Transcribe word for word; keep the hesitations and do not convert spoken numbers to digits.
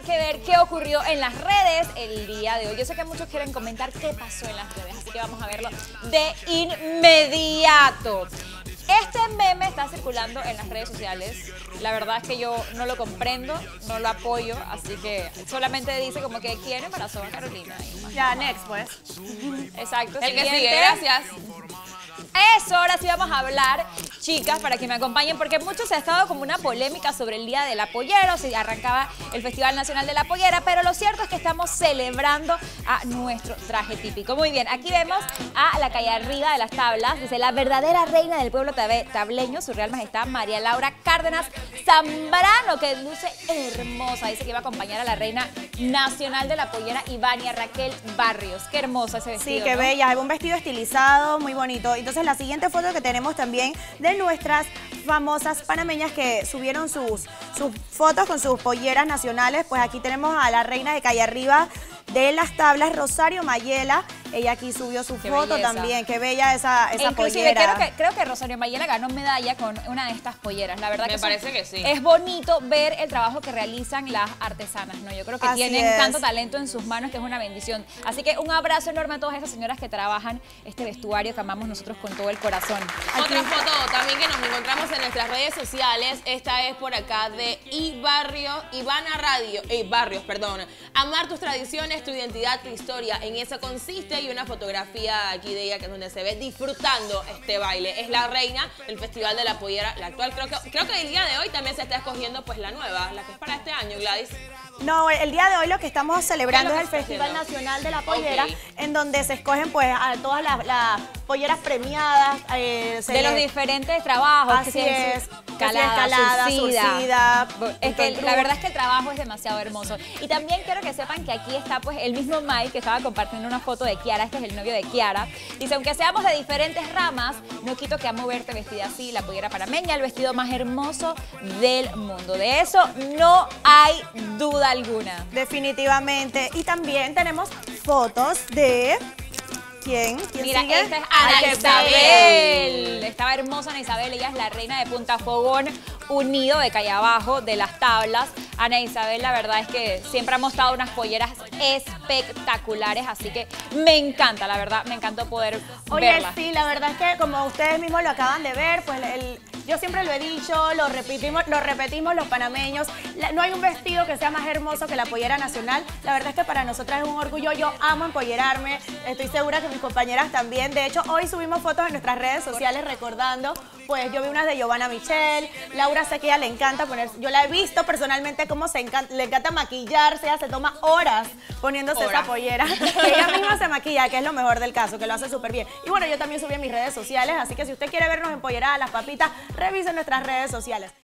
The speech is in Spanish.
que ver qué ocurrió en las redes el día de hoy. Yo sé que muchos quieren comentar qué pasó en las redes, así que vamos a verlo de inmediato. Este meme está circulando en las redes sociales. La verdad es que yo no lo comprendo, no lo apoyo, así que solamente dice como que quiere embarazó a Carolina. Ya, next, pues. Exacto. El que siguiente. sigue, gracias. Eso, ahora sí vamos a hablar, chicas, para que me acompañen, porque muchos ha estado como una polémica sobre el Día del Apoyero, si arrancaba el Festival Nacional de la Pollera, pero lo cierto es que estamos celebrando a nuestro traje típico. Muy bien, aquí vemos a la calle arriba de las tablas, dice la verdadera reina del pueblo tableño, su real majestad María Laura Cárdenas Zambrano, que luce hermosa, dice que iba a acompañar a la reina nacional de la pollera, Ivania Raquel Barrios. Qué hermosa ese vestido. Sí, qué ¿no? bella, es un vestido estilizado, muy bonito. Entonces la siguiente foto que tenemos también de nuestras famosas panameñas que subieron sus, sus fotos con sus polleras nacionales, pues aquí tenemos a la reina de calle arriba de las tablas, Rosario Mayela. Ella aquí subió su Qué foto belleza. también, qué bella esa, esa Inclusive pollera. creo que, creo que Rosario Mayela ganó medalla con una de estas polleras. La verdad Me que parece son- que sí. Es bonito ver el trabajo que realizan las artesanas, ¿no? Yo creo que Así tienen es. tanto talento en sus manos que es una bendición. Así que un abrazo enorme a todas esas señoras que trabajan este vestuario que amamos nosotros con todo el corazón. Otra foto también que nos encontramos en nuestras redes sociales, esta es por acá de Ibarrio, Ivana Radio, eh, Barrios, perdón. Amar tus tradiciones, tu identidad, tu historia, en eso consiste, y una fotografía aquí de ella que es donde se ve disfrutando este baile. Es la reina del Festival de la Pollera, la actual. Creo que, creo que el día de hoy también se está escogiendo pues la nueva, la que es para este año, Gladys. No, el día de hoy lo que estamos celebrando ¿Qué es es el lo que se Festival está haciendo? Nacional de la Pollera, Ok. en donde se escogen pues a todas las, las polleras premiadas. eh, se De los le- diferentes trabajos. Así que si es, su- que si Calada, escalada, surcida. surcida, Es que punto la en verdad es que el trabajo es demasiado hermoso. Y también quiero que sepan que aquí está pues el mismo Mike que estaba compartiendo una foto de Kiara. Este es el novio de Kiara. Dice, aunque seamos de diferentes ramas, no quito que amo verte vestida así, la pollera panameña, el vestido más hermoso del mundo. De eso no hay duda alguna. Definitivamente. Y también tenemos fotos de... ¿Quién? ¿Quién Mira, sigue? esta es Ay, Ana qué Isabel. Estaba hermosa Ana Isabel, ella es la reina de Punta Fogón Unido de calle abajo, de las tablas. Ana Isabel, la verdad es que siempre ha mostrado unas polleras espectaculares, así que me encanta, la verdad, me encantó poder Oye, verla. sí, la verdad es que como ustedes mismos lo acaban de ver, pues el, yo siempre lo he dicho, lo repetimos, lo repetimos los panameños, la- no hay un vestido que sea más hermoso que la pollera nacional. La verdad es que para nosotras es un orgullo, yo amo empollerarme, estoy segura que mis compañeras también. De hecho, hoy subimos fotos en nuestras redes sociales recordando, pues yo vi unas de Giovanna Michelle, Laura sé que a ella le encanta poner, yo la he visto personalmente cómo se encanta, le encanta maquillarse, ella se toma horas poniéndose Horas. esa pollera. Que ella misma se maquilla, que es lo mejor del caso, que lo hace súper bien. Y bueno, yo también subí en mis redes sociales, así que si usted quiere vernos empolleradas las papitas, revisen nuestras redes sociales.